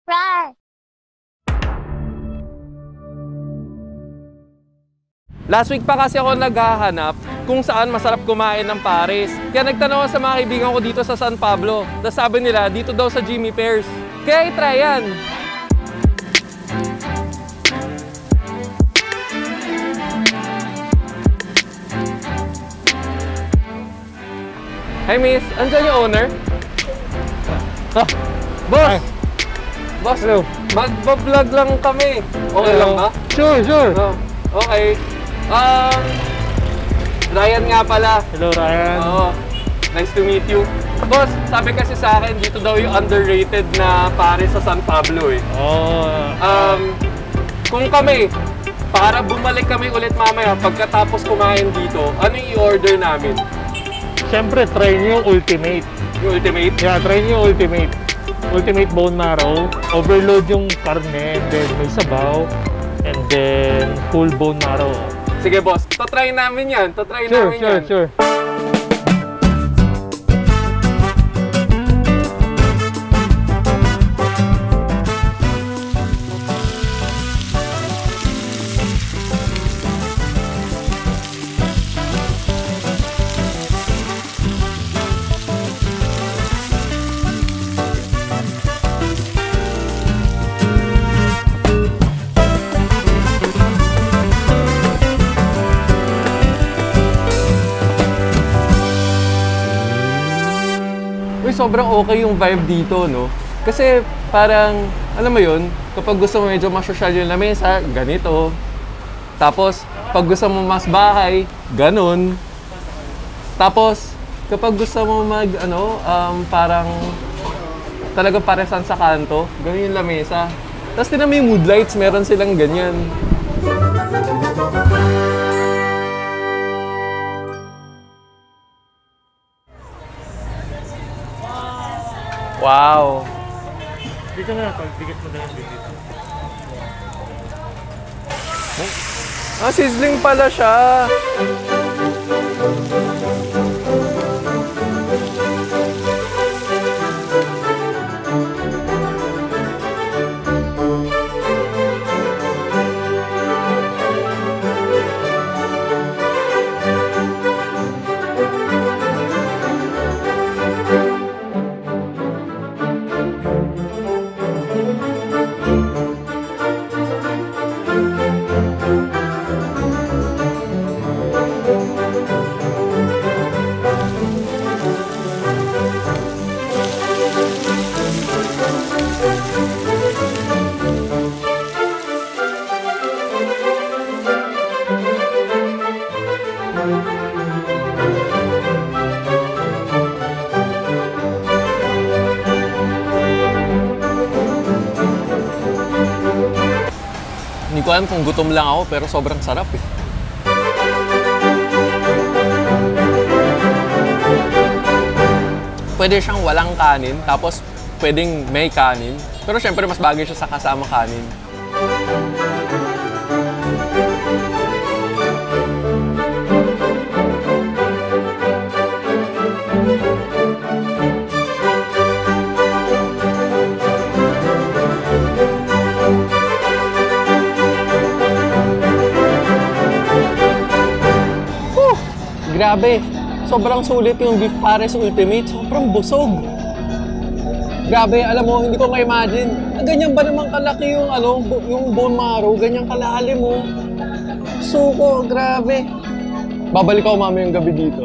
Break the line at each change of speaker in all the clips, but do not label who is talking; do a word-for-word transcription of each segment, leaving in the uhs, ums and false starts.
Rar!
Last week pa kasi ako naghahanap kung saan masarap kumain ng pares. Kaya nagtanong ako sa mga kaibigan ko dito sa San Pablo. Tapos sabi nila, dito daw sa Jimmy Pears. Kaya i-try yan. Hi miss, andyan yung owner? Ah, boss!
Hi.
Boss,
Hello.
magbablog lang kami. Okay
Hello.
lang ba?
Sure, sure.
Oh, okay. Um, Ryan nga pala.
Hello, Ryan.
Oo. Nice to meet you. Boss, sabi kasi sa akin, dito daw yung underrated na pares sa San Pablo eh.
Oh,
Um, kung kami, para bumalik kami ulit mamaya pagkatapos kumain dito, ano yung i-order namin?
siyempre, try nyo yung ultimate.
Yung ultimate?
Yeah, try nyo yung ultimate. Ultimate bone marrow. Overload yung karne, and then may sabaw, and then full bone marrow.
Sige boss, to-try namin yan. To-try
Sure,
namin
sure,
yan.
sure.
Uy, sobrang okay yung vibe dito, no? Kasi parang, alam mo yun, kapag gusto mo medyo masosyal yung lamesa, ganito. Tapos, pag gusto mo mas bahay, ganun. Tapos, kapag gusto mo mag, ano, um, parang talagang paresan sa kanto, ganun yung lamesa. Tapos, tinan mo yung mood lights, meron silang ganyan. Wow!
Dito na, pagdikit mo na yung dito.
Ah, sizzling pala siya! Hindi ko alam kung gutom lang ako, pero sobrang sarap eh. Pwede siyang walang kanin, tapos pwedeng may kanin. Pero syempre mas bagay siya sa kasama kanin. Grabe, sobrang sulit yung beef pares ultimate, sobrang busog. Grabe, alam mo, hindi ko ma-imagine, na ganyan ba naman kalaki yung, ano, yung bone marrow, ganyan kalalim mo. Suko, grabe. Babalik ako mamayang gabi dito.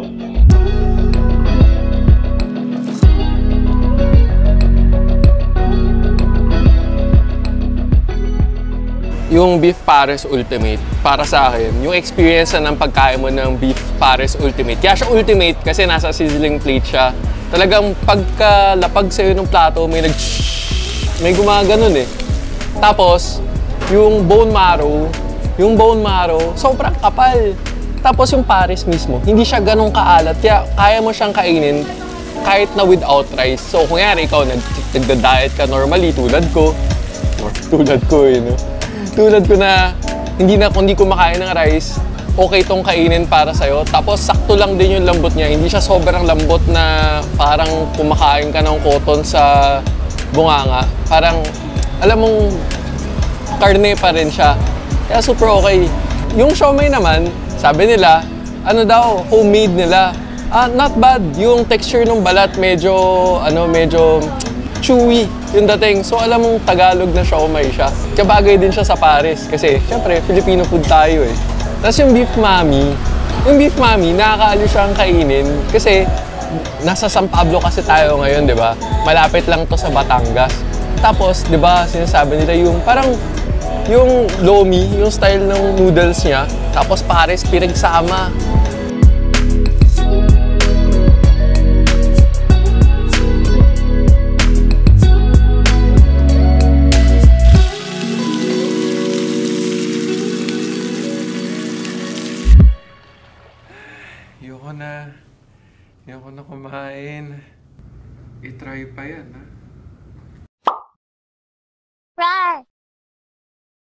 Yung beef pares ultimate, para sa akin, yung experience na ng pagkain mo ng beef pares ultimate. Kaya siya ultimate kasi nasa sizzling plate siya. Talagang pagkalapag sa'yo ng plato, may nag may gumaganon eh. Tapos, yung bone marrow, yung bone marrow, sobrang kapal. Tapos yung pares mismo, hindi siya ganun kaalat. Kaya kaya mo siyang kainin kahit na without rice. So, kung yari, ikaw nagda-diet ka normally, tulad ko. Or, tulad ko eh, no? Tulad ko na hindi na hindi ko makain ng rice, okay tong kainin para sa'yo. Tapos sakto lang din yung lambot niya. Hindi siya sobrang lambot na parang kumakain ka ng cotton sa bunganga. Parang alam mong karne pa rin siya. Kaya super okay. Yung siomai naman, sabi nila, ano daw, homemade nila. Ah, not bad. Yung texture ng balat medyo, ano, medyo chewy yung dating. So alam mong Tagalog na siomai siya. Kabagay din siya sa Paris kasi syempre Filipino food tayo eh. Tapos yung beef mami, yung beef mami, nakakaaliw siyang kainin kasi nasa San Pablo kasi tayo ngayon, di ba? Malapit lang to sa Batangas. Tapos, di ba, sinasabi nila yung parang yung lomi, yung style ng noodles niya, tapos pares pinagsama. Ayoko na. Ayoko na kumain. I-try pa yan, ha?
Right.